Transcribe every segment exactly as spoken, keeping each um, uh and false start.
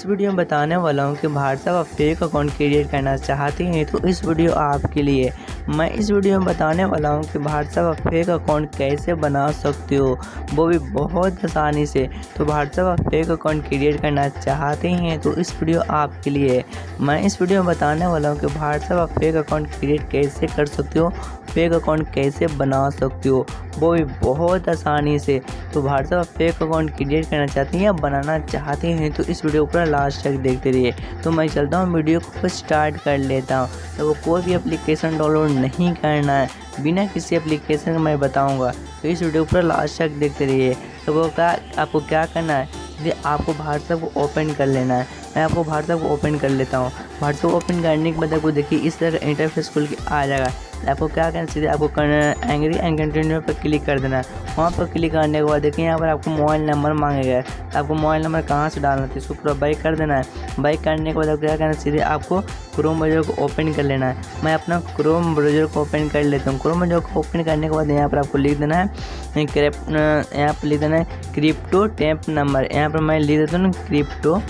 इस वीडियो में बताने वाला हूँ कि भाई साहब आप फेक अकाउंट क्रिएट करना चाहते हैं तो इस वीडियो आपके लिए। मैं इस वीडियो में बताने वाला हूँ कि भाई साहब आप फेक अकाउंट कैसे बना सकते हो, वो भी बहुत आसानी से। तो भाई साहब आप फेक अकाउंट क्रिएट करना चाहते हैं तो इस वीडियो आपके लिए। मैं इस वीडियो में बताने वाला हूँ कि भाई साहब आप फेक अकाउंट क्रिएट कैसे कर सकते हो, फेक अकाउंट कैसे बना सकते हो, वो भी बहुत आसानी से। तो भाई साहब आप फेक अकाउंट क्रिएट करना चाहते हैं या बनाना चाहते हैं तो इस वीडियो को लास्ट तक देखते रहिए। तो मैं चलता हूँ वीडियो को स्टार्ट कर लेता हूँ। तो वो कोई भी एप्लीकेशन डाउनलोड नहीं करना है, बिना किसी एप्लीकेशन का मैं बताऊँगा, तो इस वीडियो को लास्ट तक देखते रहिए। तो वो क्या आपको क्या करना है, यदि आपको भाई साहब को ओपन कर लेना है। मैं आपको भाई साहब को ओपन कर लेता हूँ। भाई साहब ओपन करने के बाद आपको देखिए इस तरह का इंटरफेस खुल के आ जाएगा। आपको क्या करना सीधे आपको करना एंग्री एंड कंटिन्यू पर क्लिक कर देना है। वहाँ पर क्लिक करने के बाद देखिए यहाँ पर आपको मोबाइल नंबर मांगेगा। आपको मोबाइल नंबर कहाँ से डालना है, इसको पूरा बाइक कर देना है। बाइक करने के बाद आपको क्या करना सीधे आपको क्रोम ब्राउज़र को ओपन कर लेना है। मैं अपना क्रोम ब्राउज़र को ओपन कर लेता हूँ। क्रोम ब्राउज़र को ओपन करने के बाद यहाँ पर आपको लिख देना है यहाँ पर लिख देना है क्रिप्टो टेम्प नंबर। यहाँ पर मैं लिख देता हूँ क्रिप्टो।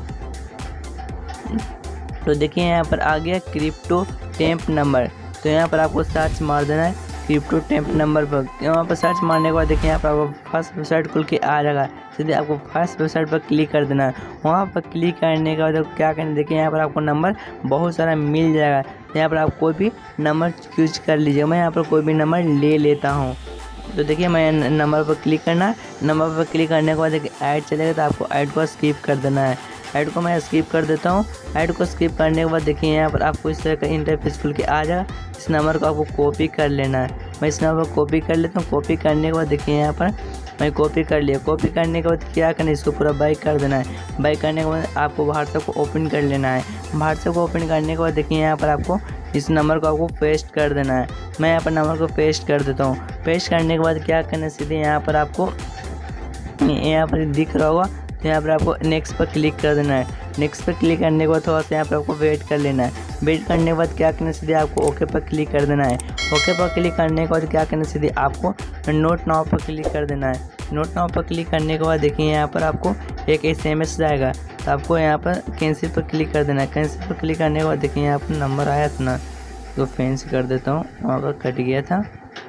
तो देखिए यहाँ पर आ गया क्रिप्टो टेम्प नंबर। तो यहाँ पर आपको सर्च मार देना है क्रिप्टो टेम्प नंबर पर। यहाँ पर सर्च मारने के बाद देखिए यहाँ पर आपको फर्स्ट वेबसाइट खुल के आ जाएगा। सीधे आपको फर्स्ट वेबसाइट पर क्लिक कर देना है। वहाँ पर क्लिक करने के बाद आपको क्या करना है, देखिए यहाँ पर आपको नंबर बहुत सारा मिल जाएगा। यहाँ पर आप कोई भी नंबर चूज कर लीजिए। मैं यहाँ पर कोई भी नंबर ले लेता हूँ। तो देखिए मैं नंबर पर क्लिक करना है। नंबर पर क्लिक करने के बाद देखिए ऐड चलेगा, तो आपको ऐड को स्किप कर देना है। ऐड को मैं स्किप कर देता हूँ। ऐड को स्किप करने के बाद देखिए यहाँ पर आपको इस तरह का इंटरफेस खुल के आ जाएगा। इस नंबर को आपको कॉपी कर लेना है। मैं इस नंबर को कॉपी कर लेता हूँ। कॉपी करने के बाद देखिए यहाँ पर मैं कॉपी कर लिया। कॉपी करने के बाद क्या करना है, इसको पूरा बाइक कर देना है। बाइक करने के बाद आपको व्हाट्सएप को ओपन कर लेना है। व्हाट्सएप को ओपन करने के बाद देखिए यहाँ पर आपको इस नंबर को आपको पेस्ट कर देना है। मैं यहाँ पर नंबर को पेस्ट कर देता हूँ। पेस्ट करने के बाद क्या करना है, सीधे यहाँ पर आपको यहाँ पर दिख रहा होगा, तो यहाँ पर आपको नेक्स्ट पर क्लिक कर देना है। नेक्स्ट पर क्लिक करने के बाद थोड़ा सा यहाँ पर आपको वेट कर लेना है। वेट करने के बाद क्या करना है, सीधे आपको ओके पर क्लिक कर देना है। ओके पर क्लिक करने के बाद क्या करना है, सीधे आपको नोट नाउ पर क्लिक कर देना है। नोट नाउ पर क्लिक करने के बाद देखिए यहाँ पर आपको एक एस एम एस जाएगा। तो आपको यहाँ पर कैंसिल पर क्लिक कर देना है। कैंसिल पर क्लिक करने के बाद देखिए यहाँ पर नंबर आया था ना, तो फैंसी कर देता हूँ, वहाँ पर कट गया था।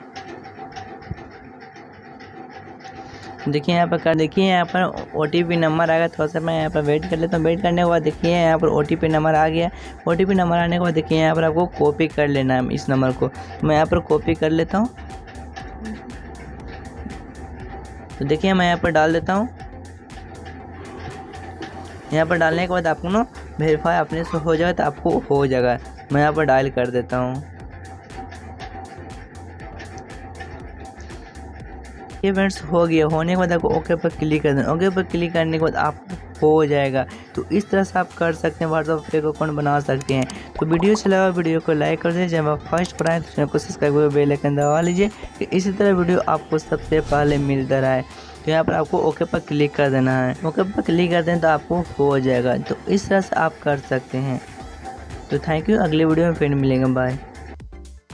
देखिए यहाँ पर कर देखिए यहाँ पर ओ टी पी नंबर आ गया। थोड़ा सा मैं यहाँ पर वेट कर लेता हूँ। वेट करने के बाद देखिए यहाँ पर ओ टी पी नंबर आ गया। ओ टी पी नंबर आने के बाद देखिए यहाँ पर आपको कॉपी कर लेना है इस नंबर को। तो मैं यहाँ पर कॉपी कर लेता हूँ। तो देखिए मैं यहाँ पर डाल देता हूँ। यहाँ पर डालने के बाद आपको ना वेरीफाई अपने से हो जाएगा, तो आपको हो जाएगा। मैं यहाँ पर डायल कर देता हूँ। ये फ्रेंड्स हो गया। होने के बाद आपको ओके पर क्लिक कर देना। ओके पर क्लिक करने के बाद आप हो जाएगा। तो इस तरह से आप कर सकते हैं, व्हाट्सएप फेक अकाउंट बना सकते हैं। तो वीडियो चला हुआ वीडियो को लाइक कर दीजिए। जब आप फर्स्ट पर आए तो चैनल को सब्सक्राइब करके बेल आइकन दबा लीजिए कि इसी तरह वीडियो आपको सबसे पहले मिलता रहे। तो यहाँ पर आपको ओके पर क्लिक कर देना है। ओके पर क्लिक कर दें तो आपको हो जाएगा। तो इस तरह से आप कर सकते हैं। तो थैंक यू। अगले वीडियो में फिर मिलेंगे। बाय।